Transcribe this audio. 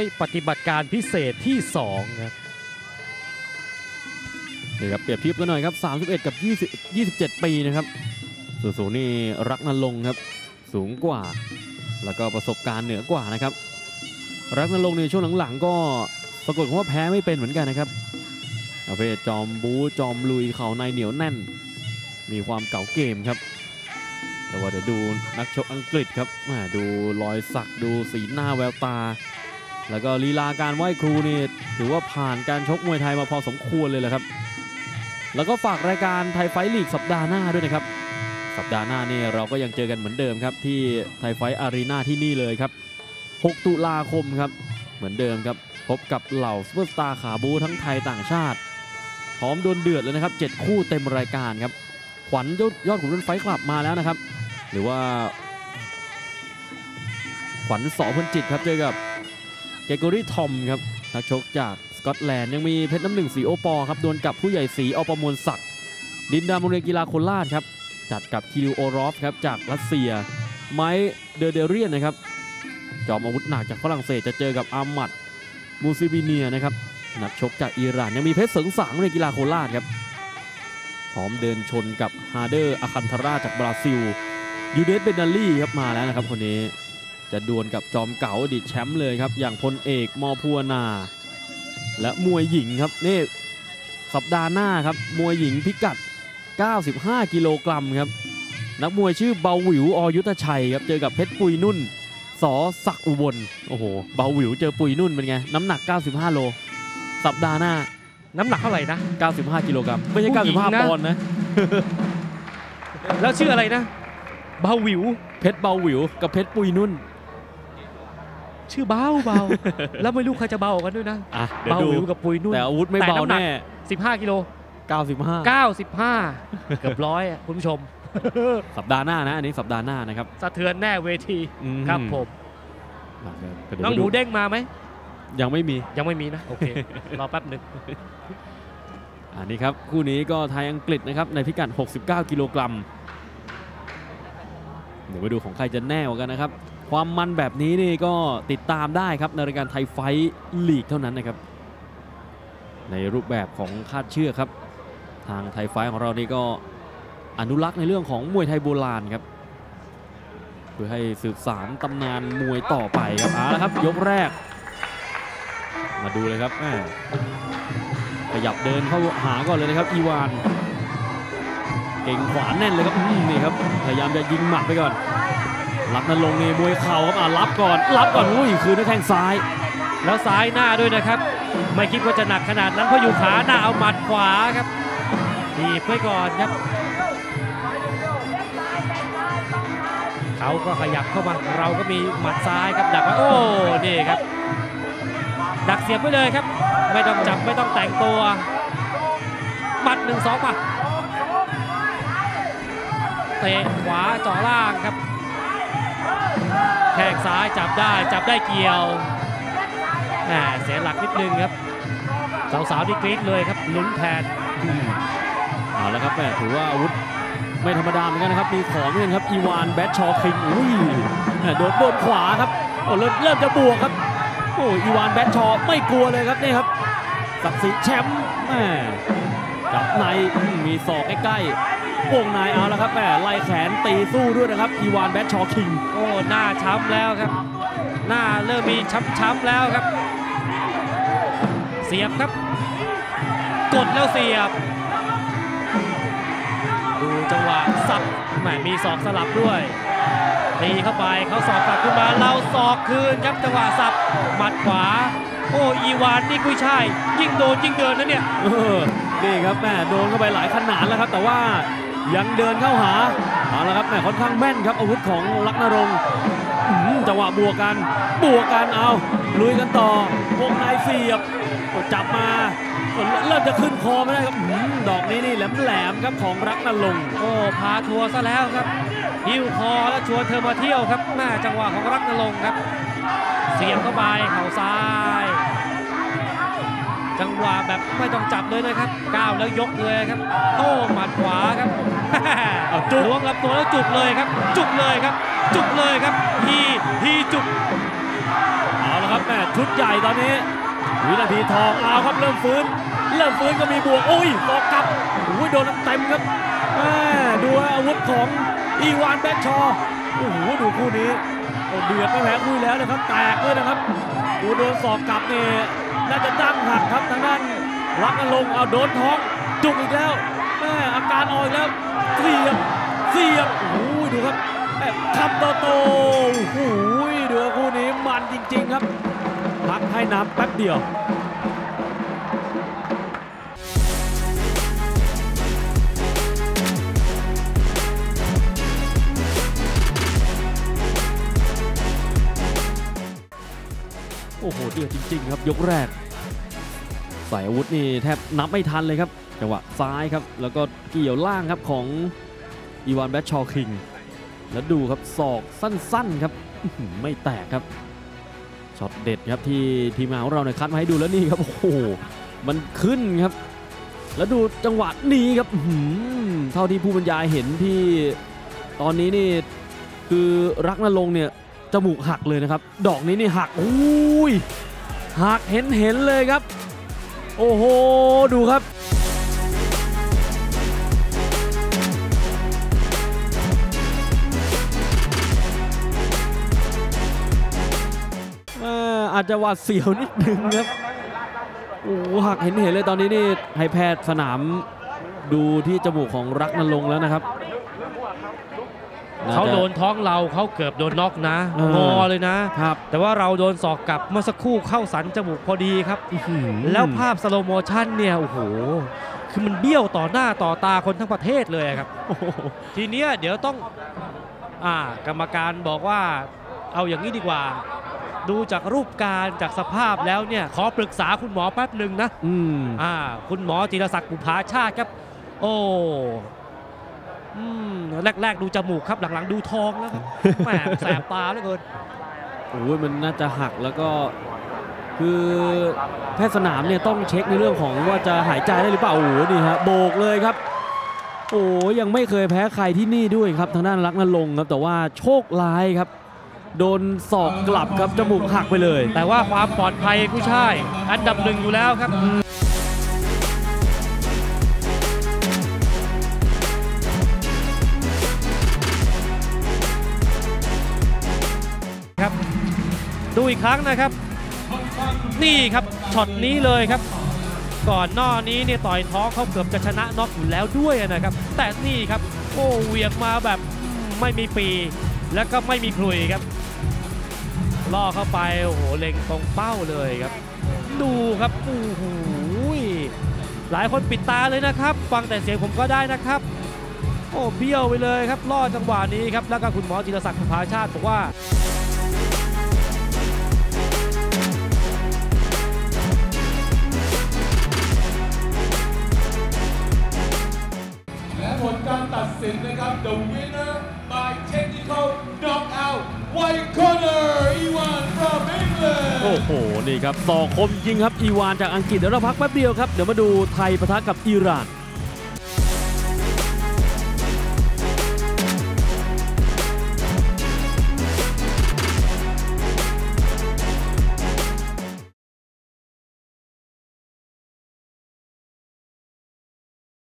ปฏิบัติการพิเศษที่2ครับนี่ครับเปรียบเทียบกันหน่อยครับ31กับ27ปีนะครับส่วนสูงนี่รักนรงค์ครับสูงกว่าแล้วก็ประสบการณ์เหนือกว่านะครับรักนรงค์ในช่วงหลังๆก็ปรากฏว่าแพ้ไม่เป็นเหมือนกันนะครับประเภทจอมบู๊จอมลุยเข่าในเหนียวแน่นมีความเก่าเกมครับแต่ว่าเดี๋ยวดูนักชกอังกฤษครับดูรอยสักดูสีหน้าแววตาแล้วก็ลีลาการไหว้ครูนี่ถือว่าผ่านการชกมวยไทยมาพอสมควรเลยแหละครับแล้วก็ฝากรายการไทยไฟท์ลีกสัปดาห์หน้าด้วยนะครับสัปดาห์หน้านี่เราก็ยังเจอกันเหมือนเดิมครับที่ไทยไฟท์อารีนาที่นี่เลยครับ6 ตุลาคมครับเหมือนเดิมครับพบกับเหล่าซุปเปอร์สตาร์ขาบูทั้งไทยต่างชาติพร้อมดวลเดือดเลยนะครับ7 คู่เต็มรายการครับขวัญยอดขุนพลไฟท์คลับมาแล้วนะครับหรือว่าขวัญส.พลจิตครับเจอกับเกโกรี่ทอมครับนักชกจากสกอตแลนด์ยังมีเพชรน้ำหนึ่งสีโอปอครับดวลกับผู้ใหญ่สีอประมวลศักดิ์ดินดาโรงเรียนกีฬาโคราชครับจัดกับคิริโอรอฟครับจากรัสเซียไมค์เดเรียนนะครับจอมอาวุธหนักจากฝรั่งเศสจะเจอกับอามัดมูซิบิเนียนะครับนักชกจากอิหร่านยังมีเพชรเสริงสางในกีฬาโคราชครับพร้อมเดินชนกับฮาเดอร์อาคันทาราจากบราซิลยูเดสเบนาลี่ครับมาแล้วนะครับคนนี้จะดวลกับจอมเก่าอดีตแชมป์เลยครับอย่างพลเอกมอพัวนาและมวยหญิงครับนี่สัปดาห์หน้าครับมวยหญิงพิกัด95 กิโลกรัมครับนักมวยชื่อเบาหวิวอยุทธชัยครับเจอกับเพชรปุยนุ่นสอศักดิ์อุบลโอ้โหเบาหวิวเจอปุยนุ่นเป็นไงน้ำหนัก95 โลสัปดาห์หน้าน้ำหนักเท่าไหร่นะ 95 กิโลกรัมไม่ใช่95 ปอนด์นะแล้วชื่ออะไรนะเบาหวิวเพชรเบาหวิวกับเพชรปุยนุ่นชื่อเบาแล้วไม่รู้ใครจะเบากันด้วยนะเบาหวิวกับปุยนุ่นแต่อาวุธไม่เบาแน่ 15 กิโล95เกือบ100คุณผู้ชมสัปดาห์หน้านะอันนี้สัปดาห์หน้านะครับสะเทือนแน่เวทีครับผมน้องหมูเด้งมาไหมยังไม่มีนะโอเครอแป๊บหนึ่งอันนี้ครับคู่นี้ก็ไทยอังกฤษนะครับในพิกัด69 กิโลกรัมเดี๋ยวมาดูของใครจะแน่กว่ากันนะครับความมันแบบนี้นี่ก็ติดตามได้ครับในรายการไทยไฟท์ลีกเท่านั้นนะครับในรูปแบบของคาดเชือกครับทางไทยไฟท์ของเรานี่ก็อนุรักษ์ในเรื่องของมวยไทยโบราณครับเพื่อให้สืบสานตำนานมวยต่อไปครับแล้วครับยกแรกมาดูเลยครับขยับเดินเข้าหาก่อนเลยนะครับอีวานเก่งขวาแน่นเลยครับนี่ครับพยายามจะยิงหมัดไปก่อนรักนรงค์นี่มวยเข่าครับรับก่อนอุ้ยคืนด้วยแข้งซ้ายแล้วซ้ายหน้าด้วยนะครับไม่คิดว่าจะหนักขนาดนั้นเพราะอยู่ขาหน้าเอาหมัดขวาครับถีบไปก่อนครับเขาก็ขยับเข้ามาเราก็มีหมัดซ้ายครับดักไว้โอ้นี่ครับดักเสียบไว้เลยครับไม่ต้องจับไม่ต้องแต่งตัวหมัด1-2มาเตะขวาจ่อล่างครับแข้งซ้ายจับได้เกี่ยวเสียหลักนิดนึงครับสาวๆที่กรี๊ดเลยครับลุ้นแทนเอาละครับถือว่าอาวุธไม่ธรรมดาเหมือนกันนะครับมีของเหมือนกันครับอีวานแบทชอคิงอุ้ยโดนขวาครับโอ้เริ่มจะบวกครับโอ้อีวานแบทชอไม่กลัวเลยครับนี่ครับศักดิ์ศรีแชมป์จับในมีศอกใกล้ๆวงในเอาแล้วครับไล่แขนตีสู้ด้วยนะครับอีวานแบทชอคิงโอ้หน้าช้ำแล้วครับหน้าเริ่มมีช้ำแล้วครับเสียบครับกดแล้วเสียบดูจังหวะสับมีศอกสลับด้วยตีเข้าไปเขาศอกกลับขึ้นมาเราศอกคืนครับจังหวะสับหมัดขวาโอ้อีวานนี่กุ้ยช่ายยิ่งโดนยิ่งเดินนะเนี่ยนี่ครับโดนเข้าไปหลายขนาดแล้วครับแต่ว่ายังเดินเข้าหาเอาละครับค่อนข้างแม่นครับอาวุธของรักนรงค์จังหวะบวกกันเอาลุยกันต่อวงในเสียบจับมาเริ่มจะขึ้นคอไม่ได้ครับดอกนี้นี่แหลมครับของรักนรงค์โอ้พาทัวร์ซะแล้วครับหิ้วคอแล้วชวนเธอมาเที่ยวครับจังหวะของรักนรงค์ครับเสียบเข้าไปเข่าซ้ายจังหวะแบบไม่ต้องจับเลยนะครับก้าวแล้วยกเลยครับโต้หมัดขวาครับล้วงลำตัวแล้วจุกเลยครับฮีจุกเอาละครับแม่ชุดใหญ่ตอนนี้วินาทีทองเอาครับเริ่มฟื้นก็มีบวกโอ้ยตอกกลับโอ้ยโดนเต็มครับแม่ดูอาวุธของอีวานแบ็คชอว์โอ้โหดูคู่นี้เดือดไม่แพ้คู่แล้วนะครับแตกด้วยนะครับดูโดนศอกกลับนี่น่าจะดั้งหักครับทางด้านรักนรงค์เอาโดนท้องจุกอีกแล้วแม่อาการออกแล้วเสียบโอ้ยดูครับคำโตโอ้โหดูคู่นี้มันจริงๆครับพักให้น้ำแป๊บเดียวโอ้โหเดือดจริงๆครับยกแรกใส่อาวุธนี่แทบนับไม่ทันเลยครับจังหวะซ้ายครับแล้วก็เกี่ยวล่างครับของอีวานแบทชอว์คิงแล้วดูครับศอกสั้นๆครับไม่แตกครับช็อตเด็ดครับที่ทีมงานของเราเนี่ยคัดมาให้ดูแล้วนี่ครับโอ้โหมันขึ้นครับแล้วดูจังหวะนี้ครับเท่าที่ผู้บรรยายเห็นที่ตอนนี้นี่คือรักนรงค์เนี่ยจมูกหักเลยนะครับดอกนี้นี่หักอุ้ยหักเห็นเลยครับโอ้โหดูครับอาจจะหวาดเสียวนิดนึงครับโอ้หักเห็นเลยตอนนี้นี่ให้แพทย์สนามดูที่จมูกของรักนรงค์แล้วนะครับเขาโดนท้องเราเขาเกือบโดนน็อกนะงอเลยนะครับแต่ว่าเราโดนศอกกลับเมื่อสักครู่เข้าสันจมูกพอดีครับแล้วภาพสโลโมชั่นเนี่ยโอ้โหคือมันเบี้ยวต่อหน้าต่อตาคนทั้งประเทศเลยครับทีเนี้ยเดี๋ยวต้องกรรมการบอกว่าเอาอย่างนี้ดีกว่าดูจากรูปการจากสภาพแล้วเนี่ยขอปรึกษาคุณหมอแป๊บหนึ่งนะคุณหมอจิรศักดิ์บุภาชาติครับโอ้แรกๆดูจมูกครับหลังๆดูท้องแล้วครับแหมแสบตาเหลือเกินโอ้ยมันน่าจะหักแล้วก็คือแพทย์สนามเนี่ยต้องเช็คในเรื่องของว่าจะหายใจได้หรือเปล่าโอ้โหนี่ฮะโบกเลยครับโอ้ยังไม่เคยแพ้ใครที่นี่ด้วยครับทางด้านรักนรงค์ครับแต่ว่าโชคร้ายครับโดนศอกกลับครับจมูกหักไปเลยแต่ว่าความปลอดภัยผู้ชายอันดับ1อยู่แล้วครับดูอีกครั้งนะครับนี่ครับช็อตนี้เลยครับก่อนหน้านี้เนี่ยต่อยท้องเขาเกือบจะชนะน็อกอยู่แล้วด้วยนะครับแต่นี่ครับโอ้เหวี่ยงมาแบบไม่มีปีแล้วก็ไม่มีคลุยครับล่อเข้าไปโอ้โหเล็งตรงเป้าเลยครับดูครับโอ้โหหลายคนปิดตาเลยนะครับฟังแต่เสียงผมก็ได้นะครับโอ้เบี้ยวไปเลยครับล่อจังหวะนี้ครับแล้วก็คุณหมอจิรศักดิ์บุภาชาติบอกว่าผลการตัดสินนะครับ The winner by technical knockout white corner อีวาน from England โอ้โหนี่ครับศอกคมจริงครับอีวานจากอังกฤษเดี๋ยวเราพักแป๊บเดียวครับเดี๋ยวมาดูไทยปะทะกับอิหร่าน